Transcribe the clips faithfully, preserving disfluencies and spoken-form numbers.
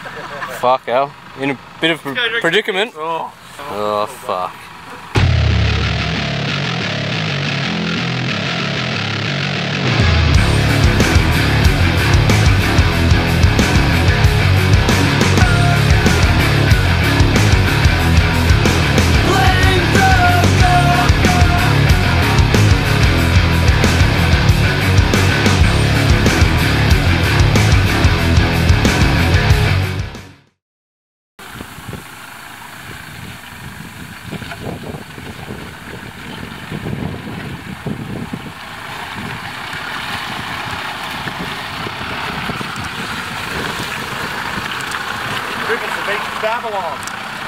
Fuck hell. In a bit of a predicament. Oh, oh fuck. Babylon.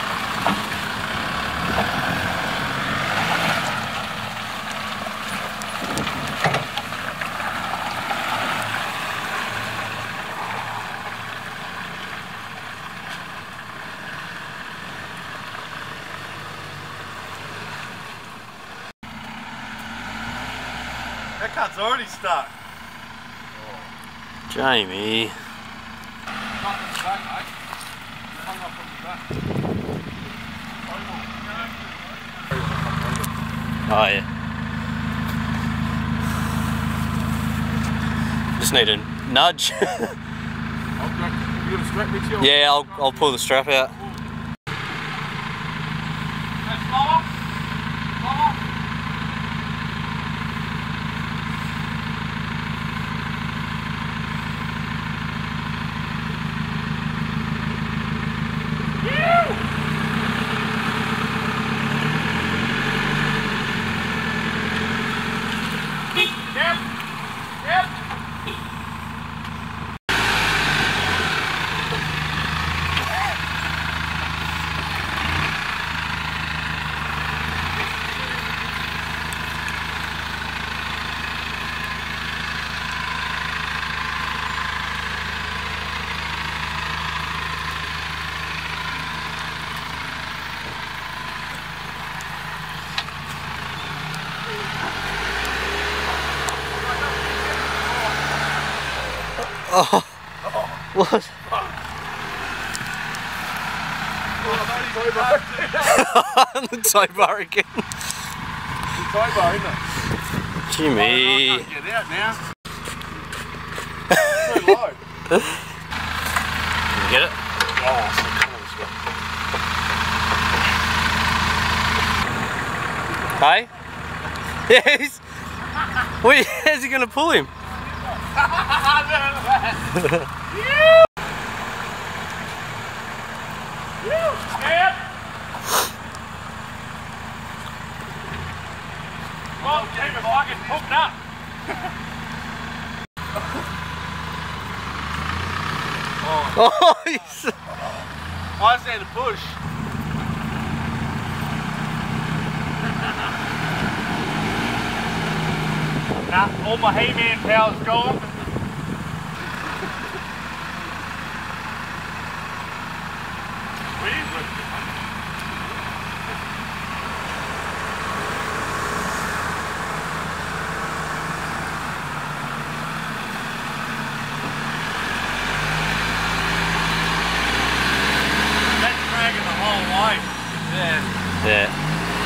That cut's already stuck. Jamie. Oh yeah. Just need a nudge. Yeah, I'll I'll pull the strap out. Oh, what? On the tow bar again. The tow bar, isn't it? Jimmy. Oh, I can't get out now. It's too low. You get it? Oh, so close. Hey? Yes. Wait, how's he gonna pull him? Well, keep it fucking hooked up. oh, Oh, he's... I just had to push. Nah, all my He-Man power's gone. Yeah. Yeah.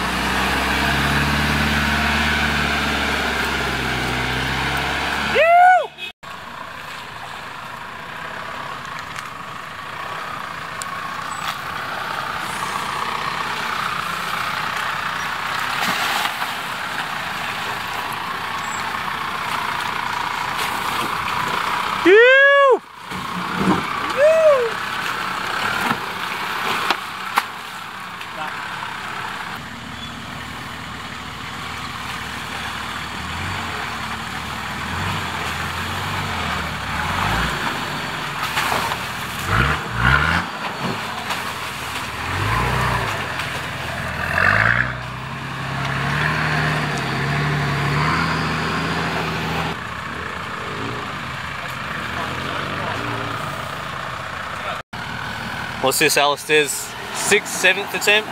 What's this, Alistair's sixth, seventh attempt?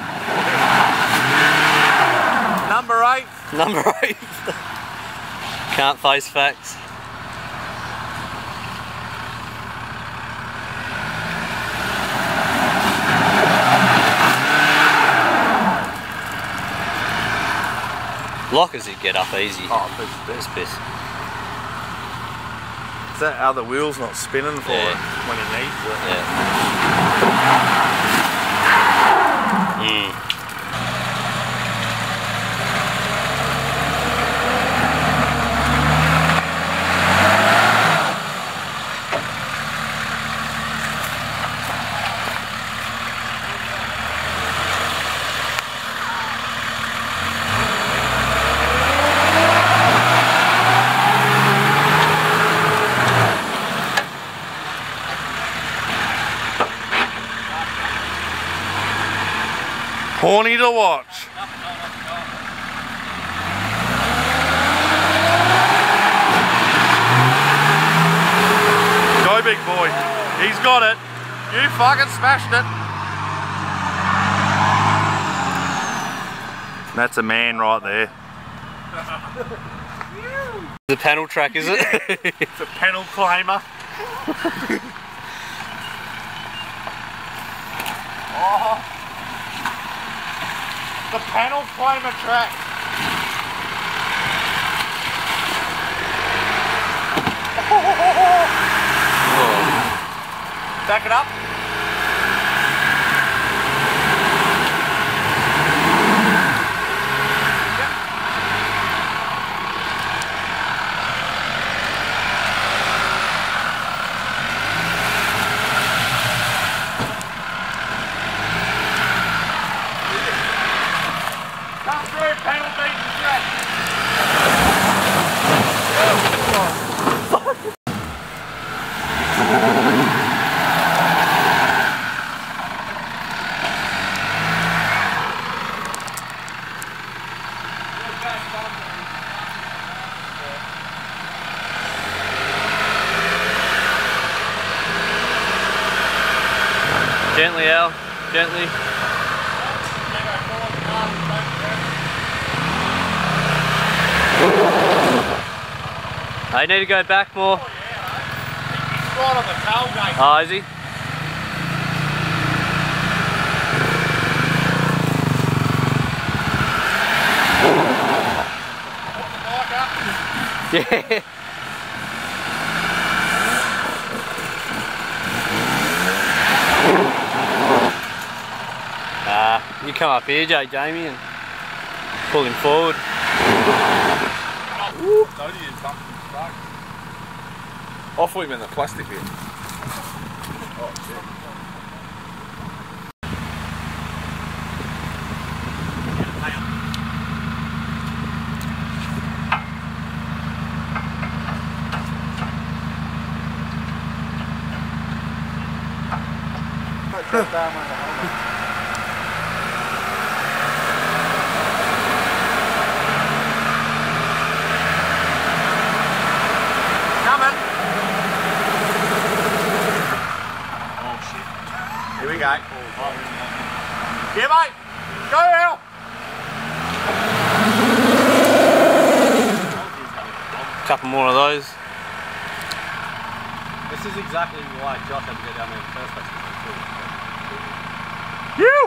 Number eight. Number eight. Can't face facts. lockers he'd get up easy. Oh, piss, piss. Piss, piss. Is that other wheel's not spinning for Yeah. it when he needs it? Yeah. Mm. Horny to watch. Go big boy. He's got it. You fucking smashed it. That's a man right there. The panel track, is it? It's a panel claimer. Oh. The panel claimer track. Back it up. Come through, panel beat the track. Gently, Al. Gently. I need to go back more. Oh, yeah. He's right on the tailgate. Oh, is he? Put the bike up. Yeah. Ah, you come up here, Jay Jamie, and pull him forward. Off with him in the plastic here. Oh, shit. Coming. Oh shit. Here we go. Yeah, mate. Go Al. Couple more of those. This is exactly why Josh had to go down there in the first place. You.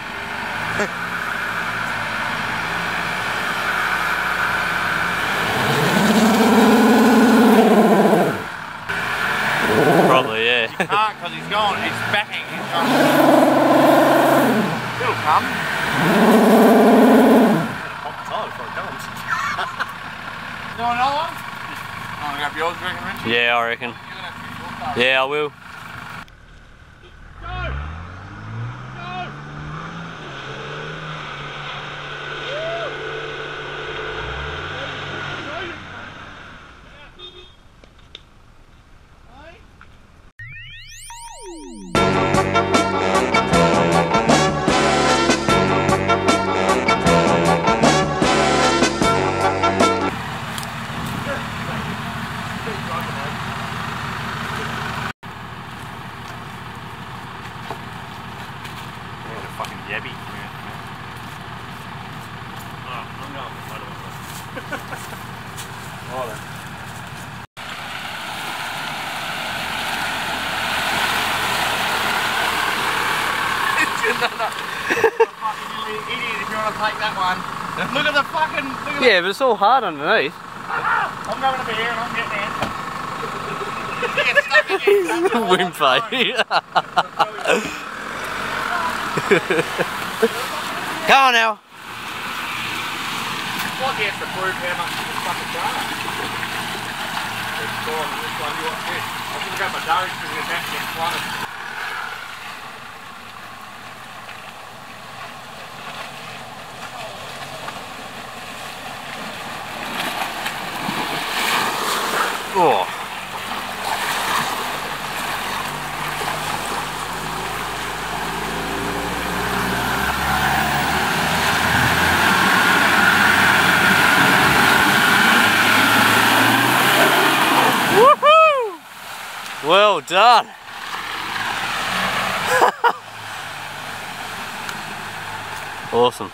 Probably, yeah. You can't because he's gone. He's backing. He's gone. It'll come. Pop the tire before it comes. You want another one? I'm gonna grab yours, you reckon, Richard? Yeah, I reckon. You're gonna have to be short cut. Yeah, I will. Fucking yabby. Oh, I'm going for photo myself. Oh, then. You're a fucking idiot if you want to take that one. Look at the fucking... Look at Yeah, but it's all hard underneath. I'm going over here and I'm getting in. Get stuck again. Wimpy. Come on now. What gets to prove how much you can fucking charge? It's gone on this one, you watch this. I'm going to go my durage because it's about to get flooded. Oh. Woohoo! Well done. Awesome.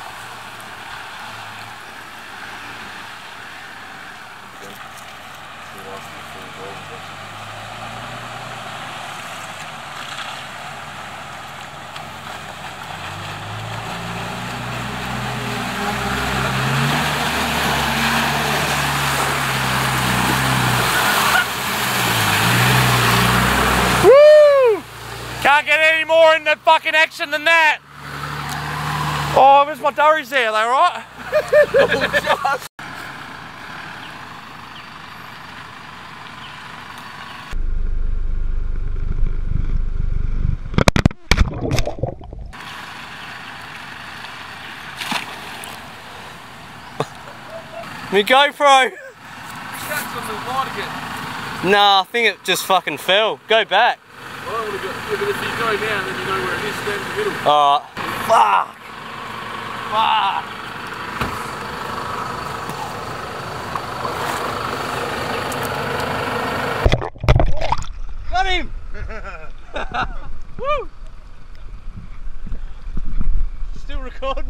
Can't get any more in the fucking action than that. Oh, where's my durries there? Are they alright? Me GoPro. That's on the line again. Nah, I think it just fucking fell. Go back. Well, yeah, but if you go down, then you know where it is, stand in the middle. Alright. Fuck! Fuck! Got him! Woo! Still recording.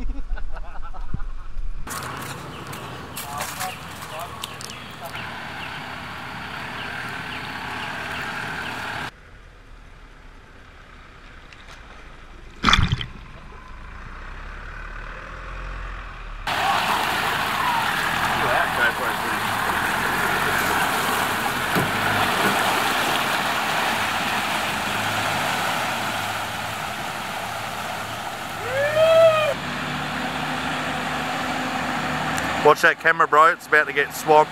Watch that camera, bro. It's about to get swamped.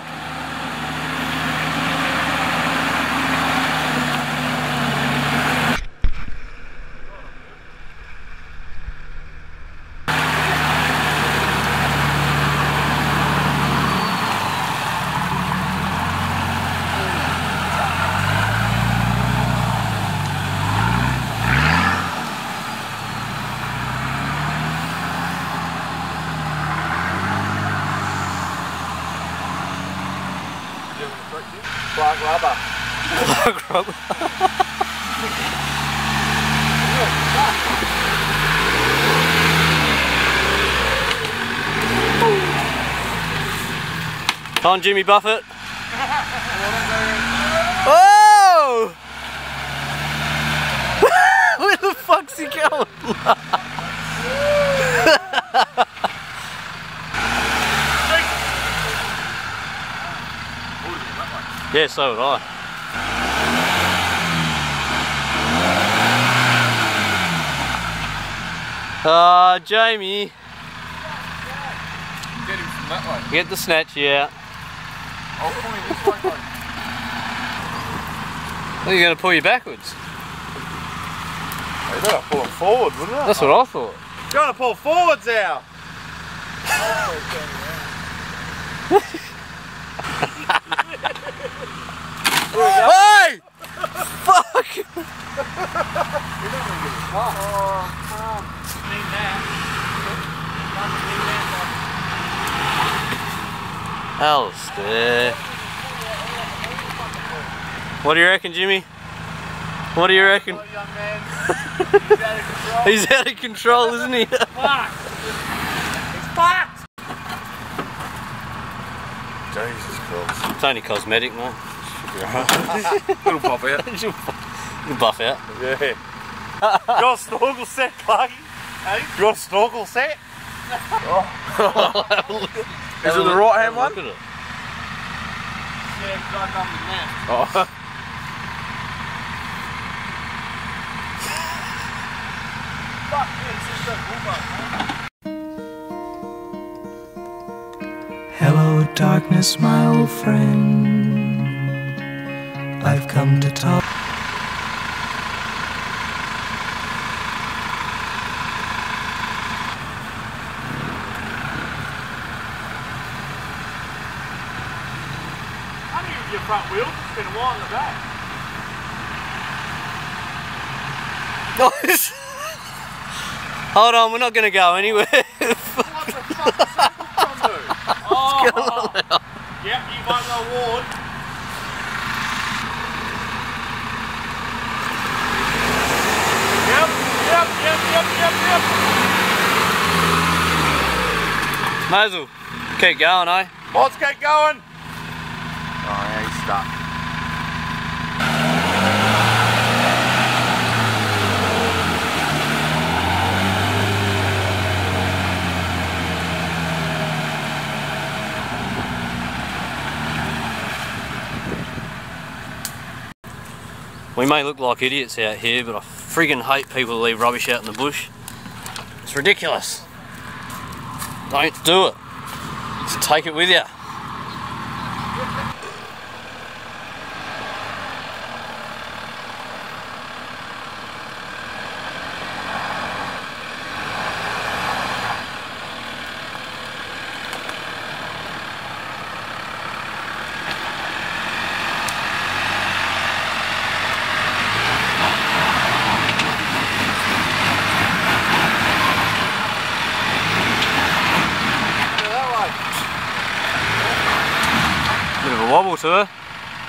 Black rubber. Black rubber. Come on, Jimmy Buffett. Oh! Where the fuck's he going? Yeah, so would I. Ah, uh, Jamie. Get him from that way. Get the snatch, yeah. I'll pull him this way, mate. Are you going to pull you backwards? You better pull him forward, wouldn't it? That's what I thought. You gotta pull forwards now. Hey! Fuck! Alistair. What do you reckon, Jimmy? What do you reckon? Young man. He's out of control. He's out of control, isn't he? Fuck! He's fucked! Jesus Christ. It's only cosmetic, mate. Little pop out. Little buff out. Yeah. You got a snorkel set, Clarky? Hey? You got a snorkel set? Oh. Is it the right hand one? Look at it. Yeah, because I done the left. Oh. Fuck, yeah, it's just a bullbuck, Hello, darkness, my old friend. I've come to talk. I knew your front wheel, it's been a while in the back. Nice. Hold on, we're not going to go anywhere. What the fuck does that hook on do? Oh, yep, you won the award. Yep, yep, yep, yep, yep, yep. May as well keep going, eh? Let's get going. Oh, yeah, he's stuck. We may look like idiots out here, but I friggin' hate people who leave rubbish out in the bush. It's ridiculous. Don't do it. Just take it with you. Bit of a wobble to her.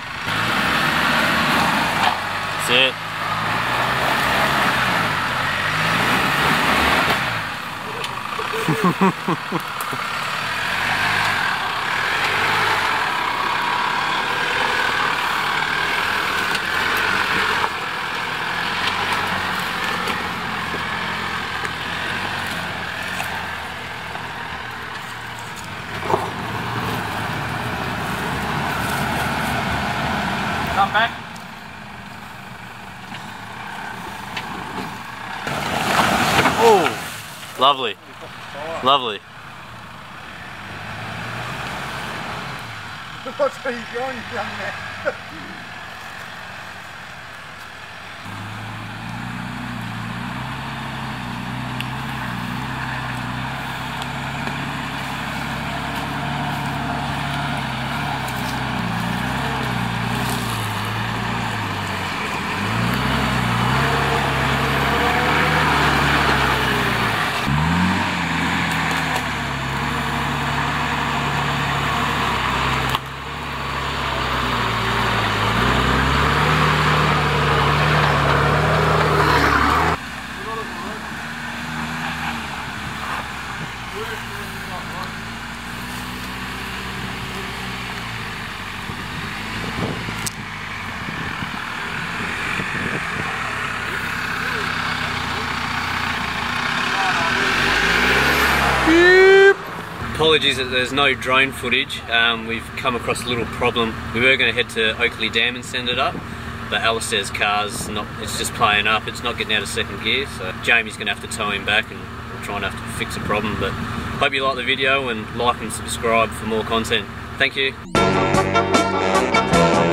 That's it. Come back. Oh, lovely. Lovely. What's where you going, you young man? Apologies that there's no drone footage. Um, we've come across a little problem. We were going to head to Oakley Dam and send it up, but Alistair's car's not, it's just playing up, it's not getting out of second gear, so Jamie's going to have to tow him back and we'll try and have to fix a problem. But hope you like the video and like and subscribe for more content. Thank you.